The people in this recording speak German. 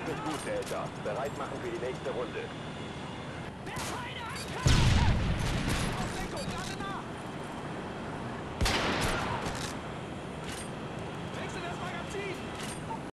sich gut, Delta. Bereit machen für die nächste Runde.